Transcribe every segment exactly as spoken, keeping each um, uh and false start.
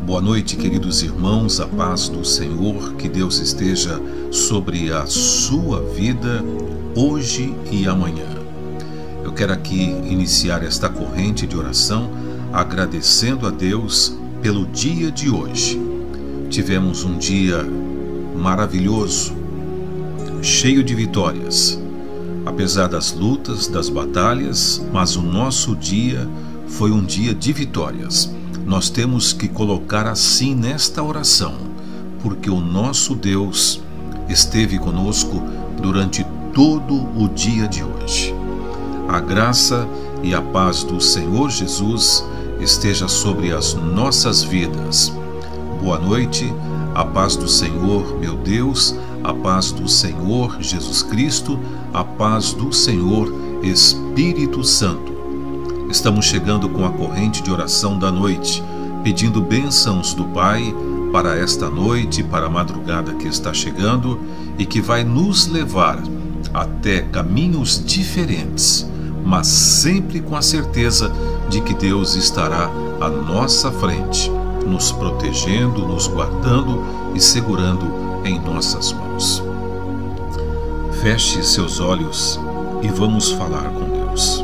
Boa noite, queridos irmãos, a paz do Senhor, que Deus esteja sobre a sua vida, hoje e amanhã. Eu quero aqui iniciar esta corrente de oração agradecendo a Deus pelo dia de hoje. Tivemos um dia maravilhoso, cheio de vitórias, apesar das lutas, das batalhas, mas o nosso dia foi um dia de vitórias. Nós temos que colocar assim nesta oração, porque o nosso Deus esteve conosco durante todo o dia de hoje. A graça e a paz do Senhor Jesus esteja sobre as nossas vidas. Boa noite, a paz do Senhor, meu Deus, a paz do Senhor Jesus Cristo, a paz do Senhor Espírito Santo. Estamos chegando com a corrente de oração da noite, pedindo bênçãos do Pai para esta noite, para a madrugada que está chegando e que vai nos levar até caminhos diferentes, mas sempre com a certeza de que Deus estará à nossa frente, nos protegendo, nos guardando e segurando em nossas mãos. Feche seus olhos e vamos falar com Deus.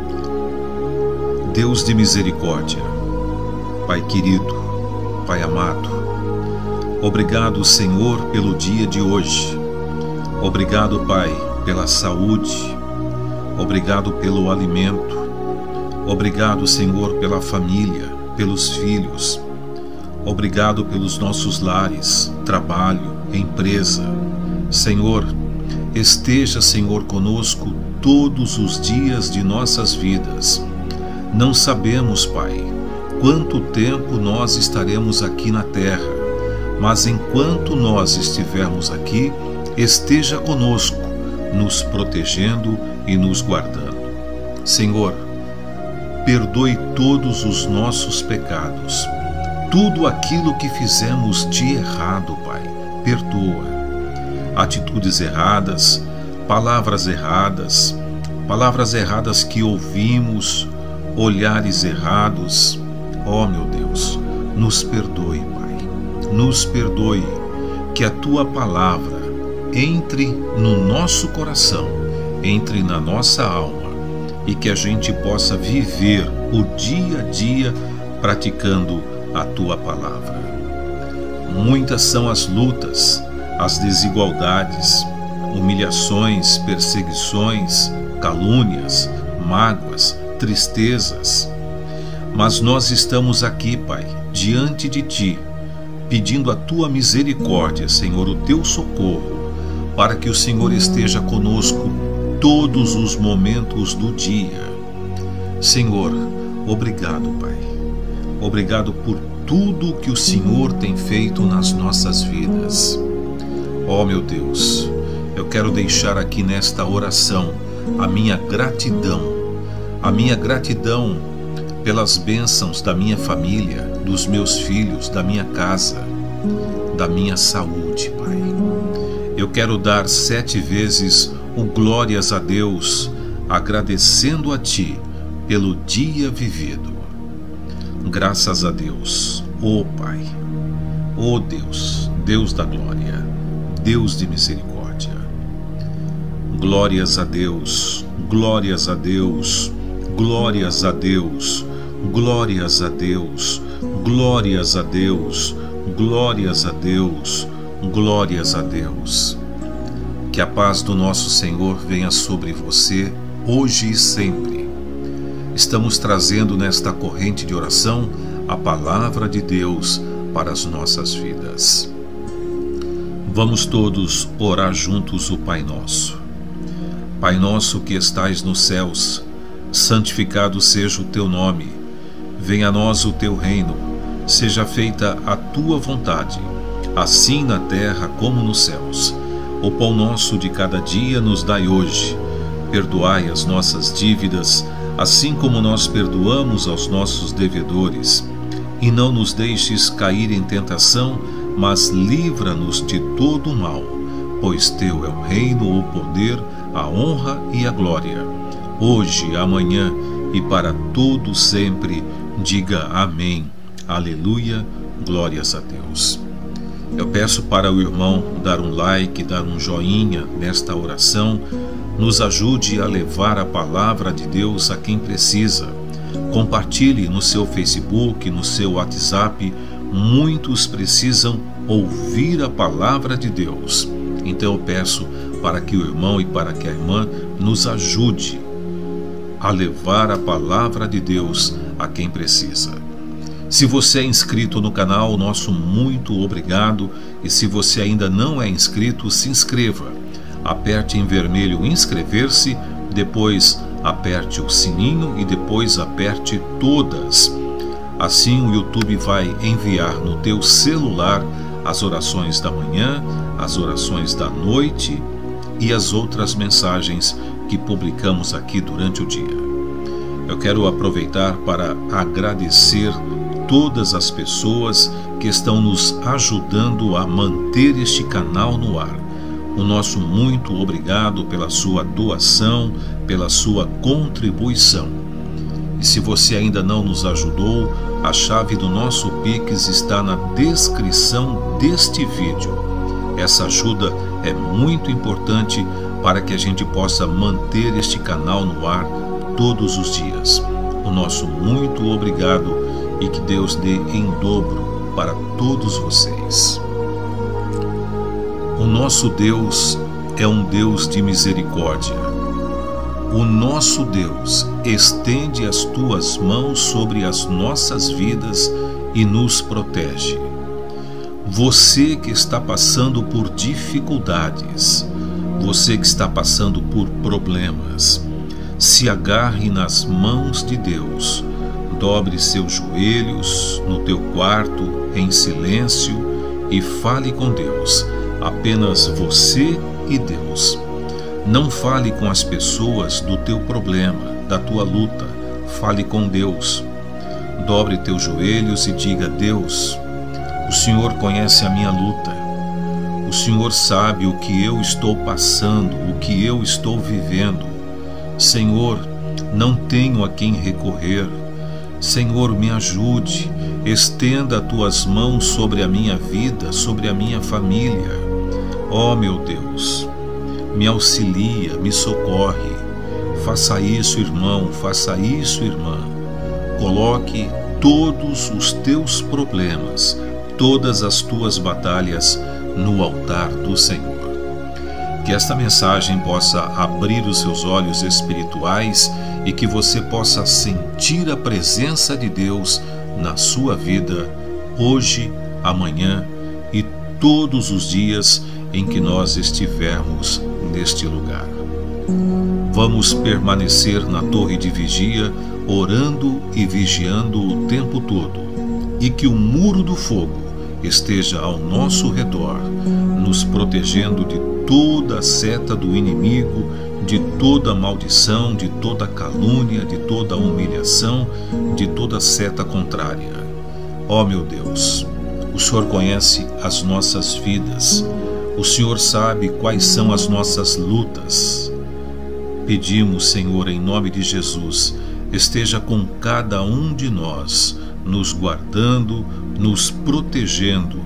Deus de misericórdia, Pai querido, Pai amado, obrigado, Senhor, pelo dia de hoje. Obrigado, Pai, pela saúde. Obrigado pelo alimento. Obrigado, Senhor, pela família, pelos filhos. Obrigado pelos nossos lares, trabalho, empresa. Senhor, esteja, Senhor, conosco todos os dias de nossas vidas. Não sabemos, Pai, quanto tempo nós estaremos aqui na terra, mas enquanto nós estivermos aqui, esteja conosco, nos protegendo e nos guardando. Senhor, perdoe todos os nossos pecados, tudo aquilo que fizemos de errado, Pai, perdoa. Atitudes erradas, palavras erradas, palavras erradas que ouvimos, olhares errados. Ó, meu Deus, nos perdoe, Pai, nos perdoe, que a Tua palavra entre no nosso coração, entre na nossa alma e que a gente possa viver o dia a dia praticando a Tua palavra. Muitas são as lutas, as desigualdades, humilhações, perseguições, calúnias, mágoas, tristezas. Mas nós estamos aqui, Pai, diante de Ti, pedindo a Tua misericórdia, Senhor, o Teu socorro, para que o Senhor esteja conosco todos os momentos do dia. Senhor, obrigado, Pai. Obrigado por tudo que o Senhor tem feito nas nossas vidas. Ó, meu Deus, eu quero deixar aqui nesta oração a minha gratidão, a minha gratidão pelas bênçãos da minha família, dos meus filhos, da minha casa, da minha saúde, Pai. Eu quero dar sete vezes o glórias a Deus, agradecendo a Ti pelo dia vivido. Graças a Deus, ó Pai, ó Deus, Deus da glória, Deus de misericórdia. Glórias a Deus, glórias a Deus, glórias a Deus, glórias a Deus, glórias a Deus, glórias a Deus, glórias a Deus. Que a paz do nosso Senhor venha sobre você hoje e sempre. Estamos trazendo nesta corrente de oração a palavra de Deus para as nossas vidas. Vamos todos orar juntos o Pai Nosso. Pai nosso que estais nos céus, santificado seja o Teu nome. Venha a nós o Teu reino. Seja feita a Tua vontade, assim na terra como nos céus. O pão nosso de cada dia nos dai hoje. Perdoai as nossas dívidas, assim como nós perdoamos aos nossos devedores. E não nos deixes cair em tentação, mas livra-nos de todo o mal. Pois Teu é o reino, o poder, a honra e a glória, hoje, amanhã e para todo sempre. Diga amém. Aleluia, Glórias a Deus. Eu peço para o irmão dar um like, dar um joinha nesta oração. Nos ajude a levar a palavra de Deus a quem precisa. Compartilhe no seu Facebook, no seu WhatsApp. Muitos precisam ouvir a palavra de Deus. Então eu peço para que o irmão e para que a irmã nos ajude a levar a palavra de Deus a quem precisa. Se você é inscrito no canal, nosso muito obrigado. E se você ainda não é inscrito, se inscreva. Aperte em vermelho inscrever-se, depois aperte o sininho e depois aperte todas. Assim o YouTube vai enviar no teu celular as orações da manhã, as orações da noite e as outras mensagens que publicamos aqui durante o dia. Eu quero aproveitar para agradecer todas as pessoas que estão nos ajudando a manter este canal no ar. O nosso muito obrigado pela sua doação, pela sua contribuição. E se você ainda não nos ajudou, a chave do nosso Pix está na descrição deste vídeo. Essa ajuda é muito importante para que a gente possa manter este canal no ar todos os dias. O nosso muito obrigado e que Deus dê em dobro para todos vocês. O nosso Deus é um Deus de misericórdia. O nosso Deus estende as tuas mãos sobre as nossas vidas e nos protege. Você que está passando por dificuldades, você que está passando por problemas, se agarre nas mãos de Deus. Dobre seus joelhos no teu quarto em silêncio e fale com Deus. Apenas você e Deus. Não fale com as pessoas do teu problema, da tua luta. Fale com Deus. Dobre teus joelhos e diga: Deus, o Senhor conhece a minha luta. O Senhor sabe o que eu estou passando, o que eu estou vivendo. Senhor, não tenho a quem recorrer. Senhor, me ajude. Estenda as tuas mãos sobre a minha vida, sobre a minha família. Ó meu Deus, me auxilia, me socorre. Faça isso, irmão, faça isso, irmã. Coloque todos os teus problemas, todas as tuas batalhas no altar do Senhor. Que esta mensagem possa abrir os seus olhos espirituais e que você possa sentir a presença de Deus na sua vida, hoje, amanhã e todos os dias em que nós estivermos neste lugar. Vamos permanecer na torre de vigia, orando e vigiando o tempo todo, e que o muro do fogo esteja ao nosso redor, nos protegendo de toda a seta do inimigo, de toda maldição, de toda calúnia, de toda humilhação, de toda seta contrária. Ó meu Deus, o Senhor conhece as nossas vidas. O Senhor sabe quais são as nossas lutas. Pedimos, Senhor, em nome de Jesus, esteja com cada um de nós, nos guardando, nos protegendo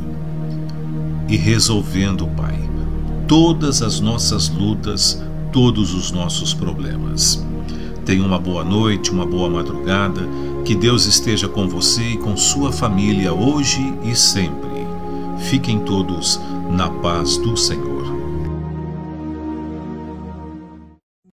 e resolvendo, Pai, todas as nossas lutas, todos os nossos problemas. Tenha uma boa noite, uma boa madrugada, que Deus esteja com você e com sua família hoje e sempre. Fiquem todos na paz do Senhor.